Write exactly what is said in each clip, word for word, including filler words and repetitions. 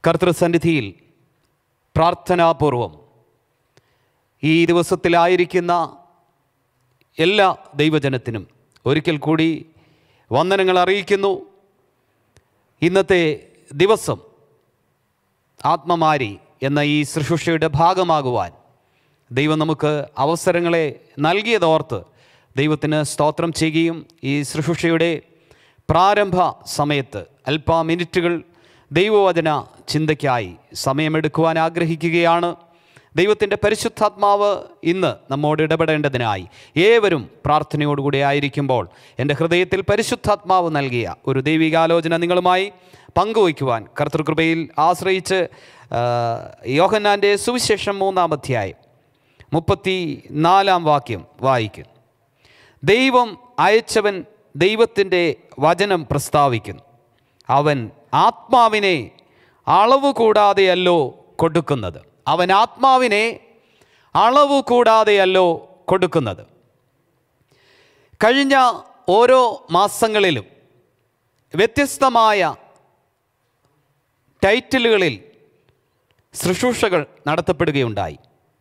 കർത്തൃസന്നിധിയിൽ പ്രാർത്ഥനാപൂർവം ഈ ദിവസത്തിലായിരിക്കുന്ന എല്ലാ ദൈവജനത്തിനും ഒരിക്കൽ കൂടി വന്ദനങ്ങൾ അറിയിക്കുന്നു. ഇന്നത്തെ ദിവസം ആത്മമാരി എന്ന ഈ ശുശ്രൂഷയുടെ ഭാഗമാകുവാൻ ദൈവം നമുക്ക് അവസരങ്ങളെ നൽകിയതോർത്ത് ദൈവത്തിന് സ്തോത്രം ചെയ്യുകയും ഈ ശുശ്രൂഷയുടെ പ്രാരംഭ സമയത്ത് അല്പ മിനിറ്റുകൾ ദൈവവചന ചിന്തയ്ക്കായി സമയമെടുക്കുവാൻ ആഗ്രഹിക്കുകയാണ്. ദൈവത്തിൻ്റെ പരിശുദ്ധാത്മാവ് ഇന്ന് നമ്മോട് ഇടപെടേണ്ടതിനായി ഏവരും പ്രാർത്ഥനയോടുകൂടി ആയിരിക്കുമ്പോൾ എൻ്റെ ഹൃദയത്തിൽ പരിശുദ്ധാത്മാവ് നൽകിയ ഒരു ദൈവികാലോചന നിങ്ങളുമായി പങ്കുവയ്ക്കുവാൻ കർത്തൃകൃപയിൽ ആശ്രയിച്ച് യോഹന്നാൻ്റെ സുവിശേഷം മൂന്നാം അധ്യായം മുപ്പത്തി നാലാം വാക്യം വായിക്കും. ദൈവം അയച്ചവൻ ദൈവത്തിൻ്റെ വചനം പ്രസ്താവിക്കുന്നു. അവൻ ആത്മാവിനെ അളവ് കൂടാതെയല്ലോ കൊടുക്കുന്നത്. അവൻ ആത്മാവിനെ അളവ് കൂടാതെയല്ലോ കൊടുക്കുന്നത്. കഴിഞ്ഞ ഓരോ മാസങ്ങളിലും വ്യത്യസ്തമായ ടൈറ്റിലുകളിൽ ശുശ്രൂഷകൾ നടത്തപ്പെടുകയുണ്ടായി.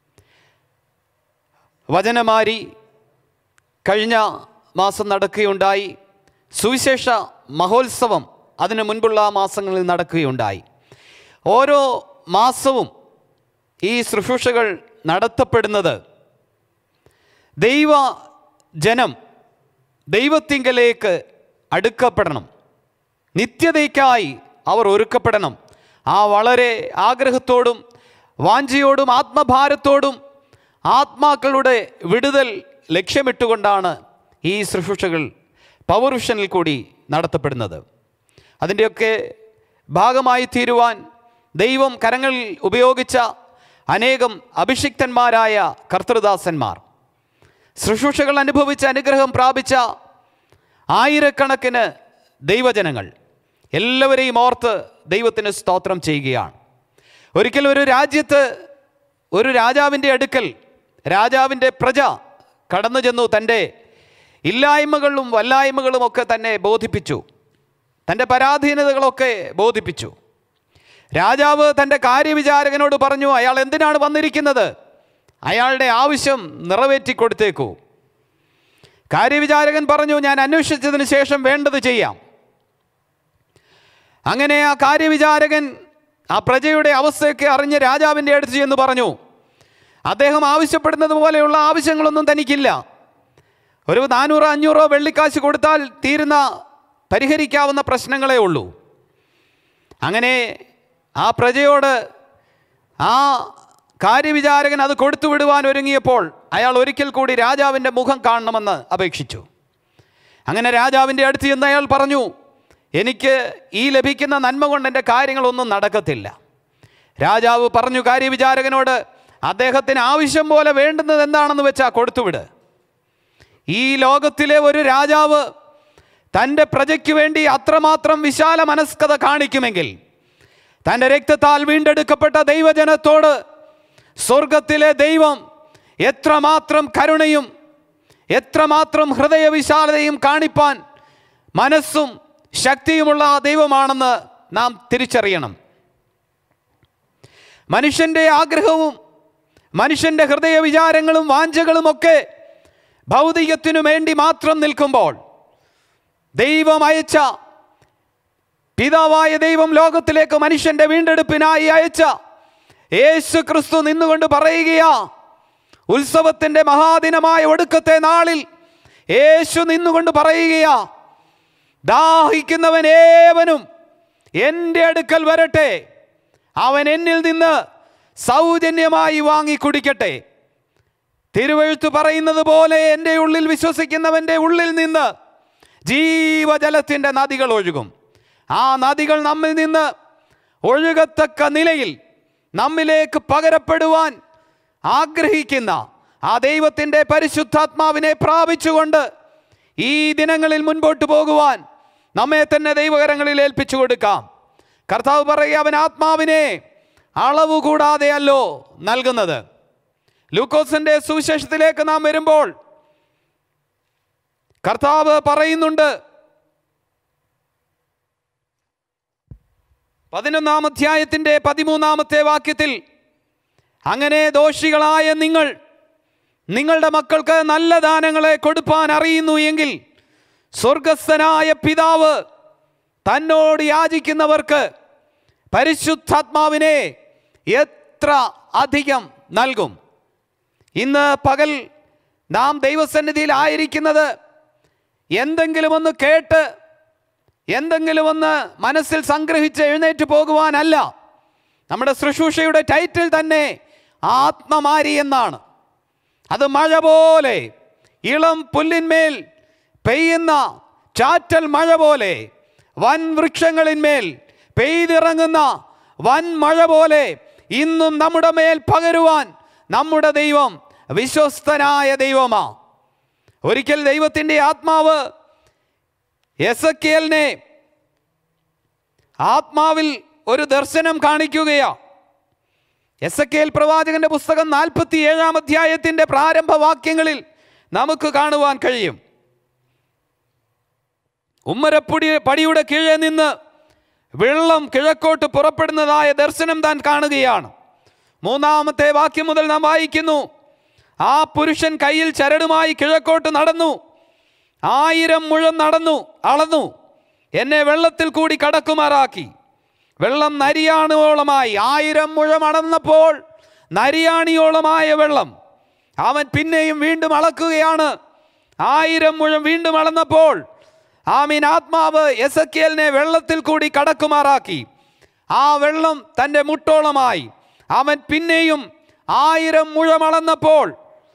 വചനമാരി കഴിഞ്ഞ മാസം നടക്കുകയുണ്ടായി. സുവിശേഷ മഹോത്സവം അതിനു മുൻപുള്ള മാസങ്ങളിൽ നടക്കുകയുണ്ടായി. ഓരോ മാസവും ഈ ശുശ്രൂഷകൾ നടത്തപ്പെടുന്നത് ദൈവ ജനം ദൈവത്തിങ്കലേക്ക് അടുക്കപ്പെടണം, നിത്യതയ്ക്കായി അവർ ഒരുക്കപ്പെടണം. ആ വളരെ ആഗ്രഹത്തോടും വാഞ്ചയോടും ആത്മഭാരത്തോടും ആത്മാക്കളുടെ വിടുതൽ ലക്ഷ്യമിട്ടുകൊണ്ടാണ് ഈ ശുശ്രൂഷകൾ പവർവിഷനിൽ കൂടി നടത്തപ്പെടുന്നത്. അതിൻ്റെയൊക്കെ ഭാഗമായി തീരുവാൻ ദൈവം കരങ്ങളിൽ ഉപയോഗിച്ച അനേകം അഭിഷിക്തന്മാരായ കർത്തൃദാസന്മാർ, ശുശ്രൂഷകൾ അനുഭവിച്ച അനുഗ്രഹം പ്രാപിച്ച ആയിരക്കണക്കിന് ദൈവജനങ്ങൾ എല്ലാവരെയും ഓർത്ത് ദൈവത്തിന് സ്തോത്രം ചെയ്യുകയാണ്. ഒരിക്കൽ ഒരു രാജ്യത്ത് ഒരു രാജാവിൻ്റെ അടുക്കൽ രാജാവിൻ്റെ പ്രജ കടന്നു ചെന്നു തൻ്റെ ഇല്ലായ്മകളും വല്ലായ്മകളും ഒക്കെ തന്നെ ബോധിപ്പിച്ചു, തൻ്റെ പരാധീനതകളൊക്കെ ബോധിപ്പിച്ചു. രാജാവ് തൻ്റെ കാര്യവിചാരകനോട് പറഞ്ഞു, അയാൾ എന്തിനാണ് വന്നിരിക്കുന്നത്? അയാളുടെ ആവശ്യം നിറവേറ്റിക്കൊടുത്തേക്കൂ. കാര്യവിചാരകൻ പറഞ്ഞു, ഞാൻ അന്വേഷിച്ചതിന് ശേഷം വേണ്ടത് ചെയ്യാം. അങ്ങനെ ആ കാര്യവിചാരകൻ ആ പ്രജയുടെ അവസ്ഥയൊക്കെ അറിഞ്ഞ് രാജാവിൻ്റെ അടുത്ത് ചെന്ന് പറഞ്ഞു, അദ്ദേഹം ആവശ്യപ്പെടുന്നത് പോലെയുള്ള ആവശ്യങ്ങളൊന്നും തനിക്കില്ല. ഒരു നാനൂറോ അഞ്ഞൂറോ വെള്ളിക്കാശ് കൊടുത്താൽ തീരുന്ന പരിഹരിക്കാവുന്ന പ്രശ്നങ്ങളേ ഉള്ളൂ. അങ്ങനെ ആ പ്രജയോട് ആ കാര്യവിചാരകൻ അത് കൊടുത്തു വിടുവാൻ ഒരുങ്ങിയപ്പോൾ അയാൾ ഒരിക്കൽ കൂടി രാജാവിൻ്റെ മുഖം കാണണമെന്ന് അപേക്ഷിച്ചു. അങ്ങനെ രാജാവിൻ്റെ അടുത്ത് ചെന്ന് അയാൾ പറഞ്ഞു, എനിക്ക് ഈ ലഭിക്കുന്ന നന്മ കൊണ്ട് എൻ്റെ കാര്യങ്ങളൊന്നും നടക്കത്തില്ല. രാജാവ് പറഞ്ഞു കാര്യവിചാരകനോട്, അദ്ദേഹത്തിന് ആവശ്യം പോലെ വേണ്ടുന്നത് എന്താണെന്ന് വെച്ചാൽ കൊടുത്തുവിട്. ഈ ലോകത്തിലെ ഒരു രാജാവ് തൻ്റെ പ്രജയ്ക്ക് വേണ്ടി അത്രമാത്രം വിശാല മനസ്കത കാണിക്കുമെങ്കിൽ തൻ്റെ രക്തത്താൽ വീണ്ടെടുക്കപ്പെട്ട ദൈവജനത്തോട് സ്വർഗത്തിലെ ദൈവം എത്രമാത്രം കരുണയും എത്രമാത്രം ഹൃദയവിശാലതയും കാണിപ്പാൻ മനസ്സും ശക്തിയുമുള്ള ആ ദൈവമാണെന്ന് നാം തിരിച്ചറിയണം. മനുഷ്യൻ്റെ ആഗ്രഹവും മനുഷ്യൻ്റെ ഹൃദയ വിചാരങ്ങളും വാഞ്ചകളുമൊക്കെ ഭൗതികത്തിനു വേണ്ടി മാത്രം നിൽക്കുമ്പോൾ ദൈവം അയച്ച പിതാവായ ദൈവം ലോകത്തിലേക്ക് മനുഷ്യൻ്റെ വീണ്ടെടുപ്പിനായി അയച്ച യേശു ക്രിസ്തു നിന്നുകൊണ്ട് പറയുകയാ, ഉത്സവത്തിൻ്റെ മഹാദിനമായ ഒടുക്കത്തെ നാളിൽ യേശു നിന്നുകൊണ്ട് പറയുകയാ, ദാഹിക്കുന്നവൻ ഏവനും എൻ്റെ അടുക്കൽ വരട്ടെ, അവൻ എന്നിൽ നിന്ന് സൗജന്യമായി വാങ്ങി കുടിക്കട്ടെ. തിരുവെഴുത്ത് പറയുന്നത് പോലെ എൻ്റെ ഉള്ളിൽ വിശ്വസിക്കുന്നവൻ്റെ ഉള്ളിൽ നിന്ന് ജീവജലത്തിൻ്റെ നദികൾ ഒഴുകും. ആ നദികൾ നമ്മിൽ നിന്ന് ഒഴുകത്തക്ക നിലയിൽ നമ്മിലേക്ക് പകരപ്പെടുവാൻ ആഗ്രഹിക്കുന്ന ആ ദൈവത്തിൻ്റെ പരിശുദ്ധാത്മാവിനെ പ്രാപിച്ചുകൊണ്ട് ഈ ദിനങ്ങളിൽ മുൻപോട്ട് പോകുവാൻ നമ്മെ തന്നെ ദൈവകരങ്ങളിൽ ഏൽപ്പിച്ചു കൊടുക്കാം. കർത്താവ് പറയുക, അവൻ ആത്മാവിനെ അളവ് കൂടാതെയല്ലോ നൽകുന്നത്. ലൂക്കോസിൻ്റെ സുവിശേഷത്തിലേക്ക് നാം വരുമ്പോൾ കർത്താവ് പറയുന്നുണ്ട്, പതിനൊന്നാം അധ്യായത്തിൻ്റെ പതിമൂന്നാമത്തെ വാക്യത്തിൽ, അങ്ങനെ ദോഷികളായ നിങ്ങൾ നിങ്ങളുടെ മക്കൾക്ക് നല്ല ദാനങ്ങളെ കൊടുപ്പാൻ അറിയുന്നു എങ്കിൽ സ്വർഗസ്ഥനായ പിതാവ് തന്നോട് യാചിക്കുന്നവർക്ക് പരിശുദ്ധാത്മാവിനെ എത്ര അധികം നൽകും. ഇന്ന് പകൽ നാം ദൈവസന്നിധിയിൽ ആയിരിക്കുന്നത് എന്തെങ്കിലും ഒന്ന് കേട്ട് എന്തെങ്കിലും ഒന്ന് മനസ്സിൽ സംഗ്രഹിച്ച് എഴുന്നേറ്റ് പോകുവാനല്ല. നമ്മുടെ ശുശ്രൂഷയുടെ ടൈറ്റിൽ തന്നെ ആത്മമാരി എന്നാണ്. അത് മഴ പോലെ, ഇളം പുല്ലിന്മേൽ പെയ്യുന്ന ചാറ്റൽ മഴ പോലെ, വൻ വൃക്ഷങ്ങളിന്മേൽ പെയ്തിറങ്ങുന്ന വൻ മഴ പോലെ ഇന്നും നമ്മുടെ മേൽ പകരുവാൻ നമ്മുടെ ദൈവം വിശ്വസ്തനായ ദൈവമാ. ഒരിക്കൽ ദൈവത്തിൻ്റെ ആത്മാവ് എസെക്കിയേലിനെ ആത്മാവിൽ ഒരു ദർശനം കാണിക്കുകയാ. എസെക്കിയേൽ പ്രവാചകന്റെ പുസ്തകം നാൽപ്പത്തി ഏഴാം അധ്യായത്തിൻ്റെ പ്രാരംഭ വാക്യങ്ങളിൽ നമുക്ക് കാണുവാൻ കഴിയും. ഉമ്മരപ്പൊടി പടിയുടെ കീഴെ നിന്ന് വെള്ളം കിഴക്കോട്ട് പുറപ്പെടുന്നതായ ദർശനം താൻ കാണുകയാണ്. മൂന്നാമത്തെ വാക്യം മുതൽ നാം വായിക്കുന്നു, ആ പുരുഷൻ കയ്യിൽ ചരടുമായി കിഴക്കോട്ട് നടന്നു, ആയിരം മുഴം നടന്നു അളന്നു, എന്നെ വെള്ളത്തിൽ കൂടി കടക്കുമാറാക്കി. വെള്ളം നരിയാണിയോളമായി. ആയിരം മുഴം അളന്നപ്പോൾ നരിയാണിയോളമായ വെള്ളം. അവൻ പിന്നെയും വീണ്ടും അളക്കുകയാണ്. ആയിരം മുഴം വീണ്ടും അളന്നപ്പോൾ ആമീൻ ആത്മാവ് എസെക്കിയേലിനെ വെള്ളത്തിൽ കൂടി കടക്കുമാറാക്കി. ആ വെള്ളം തൻ്റെ മുട്ടോളമായി. അവൻ പിന്നെയും ആയിരം മുഴം അളന്നപ്പോൾ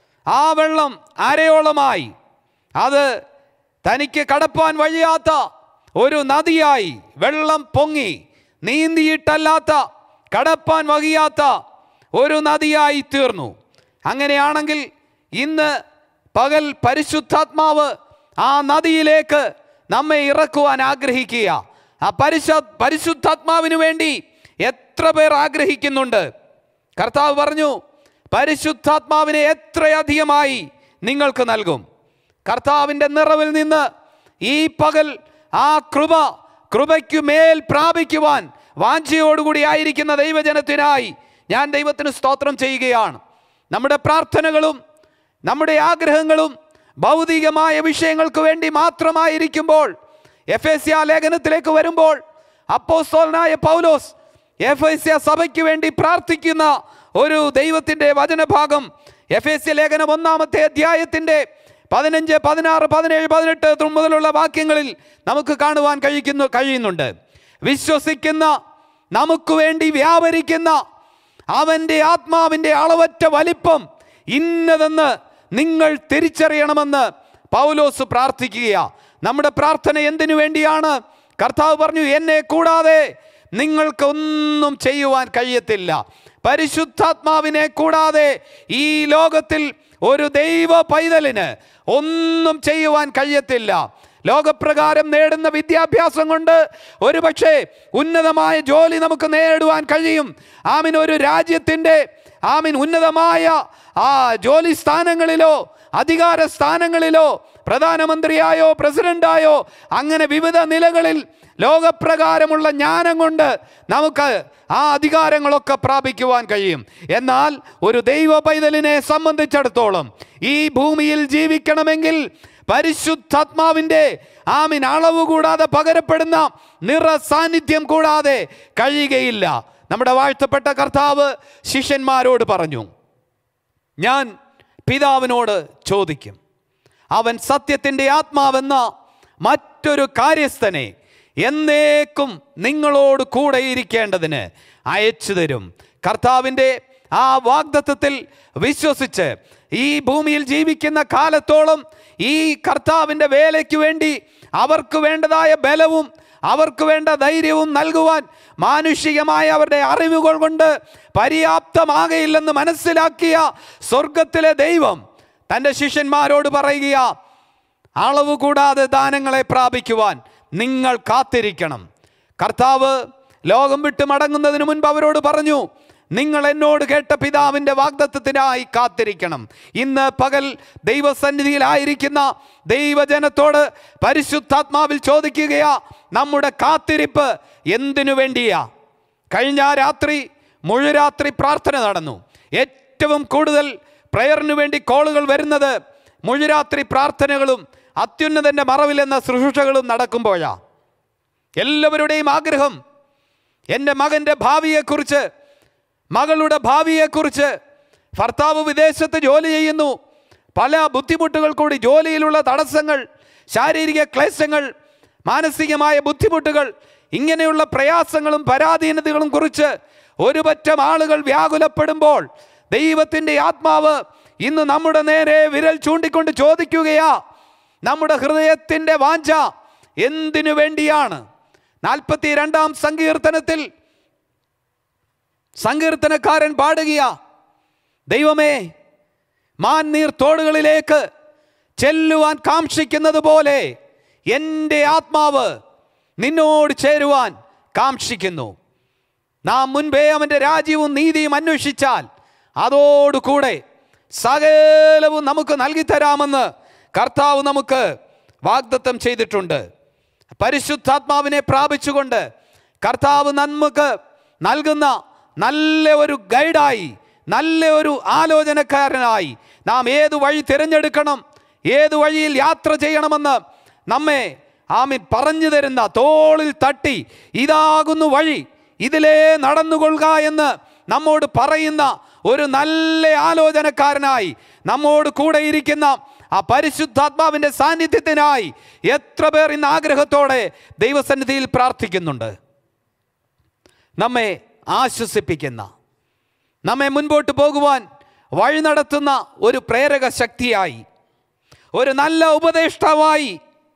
ആ വെള്ളം അരയോളമായി. അത് തനിക്ക് കടപ്പാൻ വഴിയാത്ത ഒരു നദിയായി വെള്ളം പൊങ്ങി നീന്തിയിട്ടല്ലാത്ത കടപ്പാൻ വഹിയാത്ത ഒരു നദിയായി തീർന്നു. അങ്ങനെയാണെങ്കിൽ ഇന്ന് പകൽ പരിശുദ്ധാത്മാവ് ആ നദിയിലേക്ക് നമ്മെ ഇറക്കുവാൻ ആഗ്രഹിക്കുക. ആ പരിശു പരിശുദ്ധാത്മാവിന് വേണ്ടി എത്ര പേർ ആഗ്രഹിക്കുന്നുണ്ട്? കർത്താവ് പറഞ്ഞു, പരിശുദ്ധാത്മാവിനെ എത്രയധികമായി നിങ്ങൾക്ക് നൽകും. കർത്താവിൻ്റെ നിറവിൽ നിന്ന് ഈ പകൽ ആ കൃപ കൃപയ്ക്കു മേൽ പ്രാപിക്കുവാൻ വാഞ്ചയോടുകൂടി ആയിരിക്കുന്ന ദൈവജനത്തിനായി ഞാൻ ദൈവത്തിന് സ്തോത്രം ചെയ്യുകയാണ്. നമ്മുടെ പ്രാർത്ഥനകളും നമ്മുടെ ആഗ്രഹങ്ങളും ഭൗതികമായ വിഷയങ്ങൾക്ക് വേണ്ടി മാത്രമായിരിക്കുമ്പോൾ, എഫേസ്യ ലേഖനത്തിലേക്ക് വരുമ്പോൾ അപ്പോസ്തലനായ പൗലോസ് എഫേസ്യ സഭയ്ക്ക് വേണ്ടി പ്രാർത്ഥിക്കുന്ന ഒരു ദൈവത്തിൻ്റെ വചനഭാഗം എഫേസ്യ ലേഖനം ഒന്നാമത്തെ അധ്യായത്തിൻ്റെ പതിനഞ്ച് പതിനാറ് പതിനേഴ് പതിനെട്ട് മുതലുള്ള വാക്യങ്ങളിൽ നമുക്ക് കാണുവാൻ കഴിയുന്നു കഴിയുന്നുണ്ട് വിശ്വസിക്കുന്ന നമുക്ക് വേണ്ടി വ്യാപരിക്കുന്ന അവൻ്റെ ആത്മാവിൻ്റെ അളവറ്റ വലിപ്പം ഇന്നതെന്ന് നിങ്ങൾ തിരിച്ചറിയണമെന്ന് പൗലോസ് പ്രാർത്ഥിക്കുകയാണ്. നമ്മുടെ പ്രാർത്ഥന എന്തിനു വേണ്ടിയാണ്? കർത്താവ് പറഞ്ഞു, എന്നെ കൂടാതെ നിങ്ങൾക്കൊന്നും ചെയ്യുവാൻ കഴിയത്തില്ല. പരിശുദ്ധാത്മാവിനെ കൂടാതെ ഈ ലോകത്തിൽ ഒരു ദൈവ പൈതലിന് ഒന്നും ചെയ്യുവാൻ കഴിയത്തില്ല. ലോകപ്രകാരം നേടുന്ന വിദ്യാഭ്യാസം കൊണ്ട് ഒരുപക്ഷെ ഉന്നതമായ ജോലി നമുക്ക് നേടുവാൻ കഴിയും. ആമീൻ. ഒരു രാജ്യത്തിൻ്റെ ആമീൻ ഉന്നതമായ ആ ജോലി സ്ഥാനങ്ങളിലോ അധികാര സ്ഥാനങ്ങളിലോ പ്രധാനമന്ത്രിയായോ പ്രസിഡന്റായോ അങ്ങനെ വിവിധ നിലകളിൽ ലോകപ്രകാരമുള്ള ജ്ഞാനം കൊണ്ട് നമുക്ക് ആ അധികാരങ്ങളൊക്കെ പ്രാപിക്കുവാൻ കഴിയും. എന്നാൽ ഒരു ദൈവ പൈതലിനെ സംബന്ധിച്ചിടത്തോളം ഈ ഭൂമിയിൽ ജീവിക്കണമെങ്കിൽ പരിശുദ്ധാത്മാവിൻ്റെ ആമീൻ അളവ് കൂടാതെ പകരപ്പെടുന്ന നിറ സാന്നിധ്യം കൂടാതെ കഴിയുകയില്ല. നമ്മുടെ വാഴ്ത്തപ്പെട്ട കർത്താവ് ശിഷ്യന്മാരോട് പറഞ്ഞു, ഞാൻ പിതാവിനോട് ചോദിക്കും, അവൻ സത്യത്തിൻ്റെ ആത്മാവെന്ന മറ്റൊരു കാര്യസ്ഥനെ എന്നേക്കും നിങ്ങളോട് കൂടെ ഇരിക്കേണ്ടതിന് അയച്ചു തരും. കർത്താവിൻ്റെ ആ വാഗ്ദത്തത്തിൽ വിശ്വസിച്ച് ഈ ഭൂമിയിൽ ജീവിക്കുന്ന കാലത്തോളം ഈ കർത്താവിൻ്റെ വേലയ്ക്ക് വേണ്ടി അവർക്ക് വേണ്ടതായ ബലവും അവർക്ക് വേണ്ട ധൈര്യവും നൽകുവാൻ മാനുഷികമായ അവരുടെ അറിവുകൾ കൊണ്ട് പര്യാപ്തമാകയില്ലെന്ന് മനസ്സിലാക്കിയ സ്വർഗത്തിലെ ദൈവം തൻ്റെ ശിഷ്യന്മാരോട് പറയുക, അളവ് കൂടാതെ ദാനങ്ങളെ പ്രാപിക്കുവാൻ നിങ്ങൾ കാത്തിരിക്കണം. കർത്താവ് ലോകം വിട്ട് മടങ്ങുന്നതിന് മുൻപ് അവരോട് പറഞ്ഞു, നിങ്ങൾ എന്നോട് കേട്ട പിതാവിൻ്റെ വാഗ്ദത്തത്തിനായി കാത്തിരിക്കണം. ഇന്ന് പകൽ ദൈവസന്നിധിയിലായിരിക്കുന്ന ദൈവജനത്തോട് പരിശുദ്ധാത്മാവിൽ ചോദിക്കുകയാ, നമ്മുടെ കാത്തിരിപ്പ് എന്തിനു വേണ്ടിയാ? കഴിഞ്ഞ രാത്രി മുഴുരാത്രി പ്രാർത്ഥന നടന്നു. ഏറ്റവും കൂടുതൽ പ്രയറിനു വേണ്ടി കോളുകൾ വരുന്നത് മുഴുരാത്രി പ്രാർത്ഥനകളും അത്യുന്നതൻ്റെ മറവിലെന്ന ശുശ്രൂഷകളും നടക്കുമ്പോഴാണ്. എല്ലാവരുടെയും ആഗ്രഹം എൻ്റെ മകൻ്റെ ഭാവിയെക്കുറിച്ച്, മകളുടെ ഭാവിയെക്കുറിച്ച്. ഭർത്താവ് വിദേശത്ത് ജോലി ചെയ്യുന്നു, പല ബുദ്ധിമുട്ടുകൾ കൂടി, ജോലിയിലുള്ള തടസ്സങ്ങൾ, ശാരീരിക ക്ലേശങ്ങൾ, മാനസികമായ ബുദ്ധിമുട്ടുകൾ, ഇങ്ങനെയുള്ള പ്രയാസങ്ങളും പരാധീനതകളും കുറിച്ച് ഒരു പറ്റം ആളുകൾ വ്യാകുലപ്പെടുമ്പോൾ ദൈവത്തിൻ്റെ ആത്മാവ് ഇന്ന് നമ്മുടെ നേരെ വിരൽ ചൂണ്ടിക്കൊണ്ട് ചോദിക്കുകയാ, നമ്മുടെ ഹൃദയത്തിൻ്റെ വാഞ്ച എന്തിനു വേണ്ടിയാണ്? നാൽപ്പത്തി രണ്ടാം സങ്കീർത്തനത്തിൽ സങ്കീർത്തനക്കാരൻ പാടുകയാ, ദൈവമേ, മാൻ നീർ തോടുകളിലേക്ക് ചെല്ലുവാൻ കാംക്ഷിക്കുന്നത് പോലെ എൻ്റെ ആത്മാവ് നിന്നോട് ചേരുവാൻ കാംക്ഷിക്കുന്നു. നാം മുൻപേ അവൻ്റെ രാജ്യവും നീതിയും അന്വേഷിച്ചാൽ അതോടുകൂടെ സകലവും നമുക്ക് നൽകിത്തരാമെന്ന് കർത്താവ് നമുക്ക് വാഗ്ദത്തം ചെയ്തിട്ടുണ്ട്. പരിശുദ്ധാത്മാവിനെ പ്രാപിച്ചുകൊണ്ട് കർത്താവ് നമുക്ക് നൽകുന്ന നല്ല ഒരു ഗൈഡായി, നല്ല ഒരു ആലോചനക്കാരനായി നാം ഏതു വഴി തിരഞ്ഞെടുക്കണം, ഏതു വഴിയിൽ യാത്ര ചെയ്യണമെന്ന് നമ്മെ ആമീൻ പറഞ്ഞു തരുന്ന, തോളിൽ തട്ടി ഇതാകുന്നു വഴി, ഇതിലേ നടന്നുകൊള്ളുക എന്ന് നമ്മോട് പറയുന്ന ഒരു നല്ല ആലോചനക്കാരനായി നമ്മോട് കൂടെ ഇരിക്കുന്ന ആ പരിശുദ്ധാത്മാവിൻ്റെ സാന്നിധ്യത്തിനായി എത്ര പേർ ഇന്ന് ആഗ്രഹത്തോടെ ദൈവസന്നിധിയിൽ പ്രാർത്ഥിക്കുന്നുണ്ട്. നമ്മെ ആശ്വസിപ്പിക്കുന്ന, നമ്മെ മുൻപോട്ട് പോകുവാൻ വഴി നടത്തുന്ന ഒരു പ്രേരക ശക്തിയായി, ഒരു നല്ല ഉപദേഷ്ടാവായി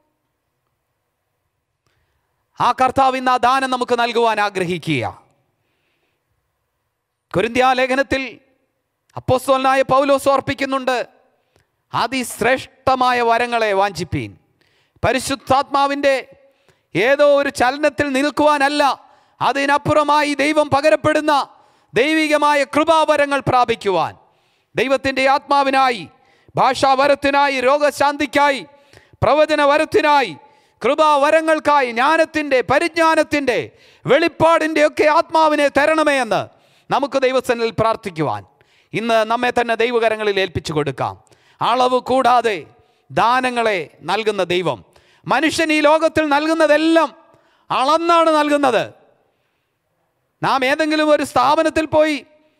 ആ കർത്താവ് ഇന്ന് ആ ദാനം നമുക്ക് നൽകുവാൻ ആഗ്രഹിക്കുക. കൊരിന്ത്യ ലേഖനത്തിൽ അപ്പോസ്തലനായ പൗലോസ് ഓർപ്പിക്കുന്നുണ്ട്, അതിശ്രേഷ്ഠമായ വരങ്ങളെ വാഞ്ചിപ്പീൻ. പരിശുദ്ധാത്മാവിൻ്റെ ഏതോ ഒരു ചലനത്തിൽ നിൽക്കുവാനല്ല, അതിനപ്പുറമായി ദൈവം പകരപ്പെടുന്ന ദൈവികമായ കൃപാവരങ്ങൾ പ്രാപിക്കുവാൻ, ദൈവത്തിൻ്റെ ആത്മാവിനായി, ഭാഷാവരത്തിനായി, രോഗശാന്തിക്കായി, പ്രവചന വരത്തിനായി, കൃപാവരങ്ങൾക്കായി, ജ്ഞാനത്തിൻ്റെ, പരിജ്ഞാനത്തിൻ്റെ, വെളിപ്പാടിൻ്റെ ഒക്കെ ആത്മാവിനെ തരണമേ എന്ന് നമുക്ക് ദൈവസന്നിധിയിൽ പ്രാർത്ഥിക്കുവാൻ ഇന്ന് നമ്മെ തന്നെ ദൈവകരങ്ങളിൽ ഏൽപ്പിച്ചു കൊടുക്കാം. അളവ് കൂടാതെ ദാനങ്ങളെ നൽകുന്ന ദൈവം, മനുഷ്യൻ ഈ ലോകത്തിൽ നൽകുന്നതെല്ലാം അളന്നാണ് നൽകുന്നത്. നാം ഏതെങ്കിലും ഒരു സ്ഥാപനത്തിൽ പോയി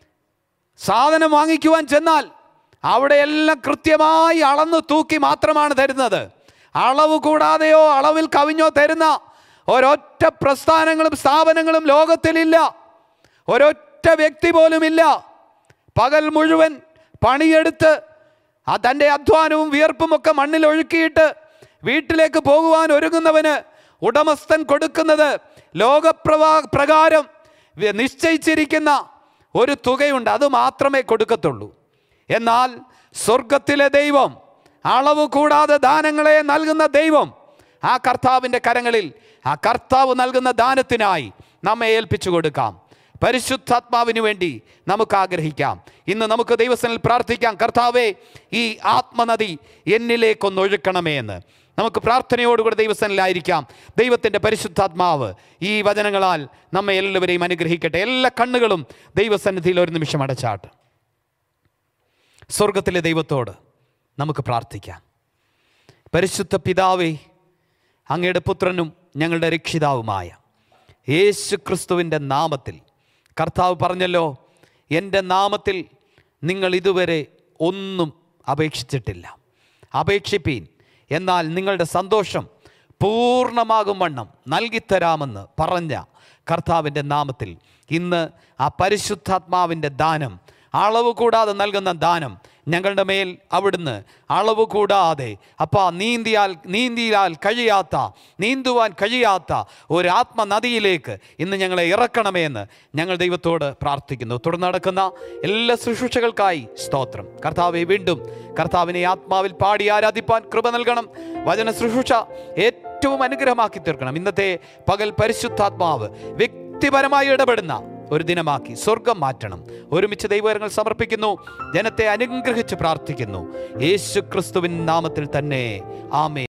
സാധനം വാങ്ങിക്കുവാൻ ചെന്നാൽ അവിടെയെല്ലാം കൃത്യമായി അളന്നു തൂക്കി മാത്രമാണ് തരുന്നത്. അളവ് കൂടാതെയോ അളവിൽ കവിഞ്ഞോ തരുന്ന ഒരൊറ്റ പ്രസ്ഥാനങ്ങളും സ്ഥാപനങ്ങളും ലോകത്തിലില്ല, ഒരൊറ്റ വ്യക്തി പോലുമില്ല. പകൽ മുഴുവൻ പണിയെടുത്ത് ആ തൻ്റെ അധ്വാനവും വിയർപ്പും ഒക്കെ മണ്ണിൽ ഒഴുക്കിയിട്ട് വീട്ടിലേക്ക് പോകുവാൻ ഒരുങ്ങുന്നവന് ഉടമസ്ഥൻ കൊടുക്കുന്നത് ലോകപ്രവാ പ്രകാരം നിശ്ചയിച്ചിരിക്കുന്ന ഒരു തുകയുണ്ട്, അത് മാത്രമേ കൊടുക്കത്തുള്ളൂ. എന്നാൽ സ്വർഗത്തിലെ ദൈവം, അളവ് കൂടാതെ ദാനങ്ങളെ നൽകുന്ന ദൈവം, ആ കർത്താവിൻ്റെ കരങ്ങളിൽ ആ കർത്താവ് നൽകുന്ന ദാനത്തിനായി നമ്മെ ഏൽപ്പിച്ചു കൊടുക്കാം. പരിശുദ്ധാത്മാവിന് വേണ്ടി നമുക്ക് ആഗ്രഹിക്കാം. ഇന്ന് നമുക്ക് ദൈവസന്നിധിയിൽ പ്രാർത്ഥിക്കാം, കർത്താവേ, ഈ ആത്മനദി എന്നിലേക്കൊന്ന് ഒഴുക്കണമേ എന്ന്. നമുക്ക് പ്രാർത്ഥനയോടുകൂടി ദൈവസന്നിധിയിലായിരിക്കാം. ദൈവത്തിൻ്റെ പരിശുദ്ധാത്മാവ് ഈ വചനങ്ങളാൽ നമ്മെ എല്ലാവരെയും അനുഗ്രഹിക്കട്ടെ. എല്ലാ കണ്ണുകളും ദൈവസന്നിധിയിൽ ഒരു നിമിഷം അടച്ചാട്ട്. സ്വർഗത്തിലെ ദൈവത്തോട് നമുക്ക് പ്രാർത്ഥിക്കാം. പരിശുദ്ധ പിതാവേ, അങ്ങയുടെ പുത്രനും ഞങ്ങളുടെ രക്ഷിതാവുമായ യേശു ക്രിസ്തുവിൻ്റെ നാമത്തിൽ കർത്താവ് പറഞ്ഞല്ലോ, എൻ്റെ നാമത്തിൽ നിങ്ങൾ ഇതുവരെ ഒന്നും അപേക്ഷിച്ചിട്ടില്ല, അപേക്ഷിപ്പീൻ, എന്നാൽ നിങ്ങളുടെ സന്തോഷം പൂർണ്ണമാകും വണ്ണം നൽകിത്തരാമെന്ന് പറഞ്ഞ കർത്താവിൻ്റെ നാമത്തിൽ ഇന്ന് ആ പരിശുദ്ധാത്മാവിൻ്റെ ദാനം, അളവ് കൂടാതെ നൽകുന്ന ദാനം ഞങ്ങളുടെ മേൽ അവിടുന്ന് അളവ് കൂടാതെ അപ്പാ നീന്തിയാൽ നീന്തിയാൽ കഴിയാത്ത നീന്തുവാൻ കഴിയാത്ത ഒരു ആത്മനദിയിലേക്ക് ഇന്ന് ഞങ്ങളെ ഇറക്കണമേ എന്ന് ഞങ്ങൾ ദൈവത്തോട് പ്രാർത്ഥിക്കുന്നു. തുടർന്ന് നടക്കുന്ന എല്ലാ ശുശ്രൂഷകൾക്കായി സ്തോത്രം. കർത്താവെ, വീണ്ടും കർത്താവിനെ ആത്മാവിൽ പാടി ആരാധിപ്പാൻ കൃപ നൽകണം. വചന ശുശ്രൂഷ ഏറ്റവും അനുഗ്രഹമാക്കി തീർക്കണം. ഇന്നത്തെ പകൽ പരിശുദ്ധാത്മാവ് വ്യക്തിപരമായി ഇടപെടുന്ന ഒരു ദിനമാക്കി സ്വർഗം മാറ്റണം. ഒരുമിച്ച് ദൈവകരങ്ങൾ സമർപ്പിക്കുന്നു, ജനത്തെ അനുഗ്രഹിച്ച് പ്രാർത്ഥിക്കുന്നു. യേശു ക്രിസ്തുവിൻ നാമത്തിൽ തന്നെ, ആമേൻ.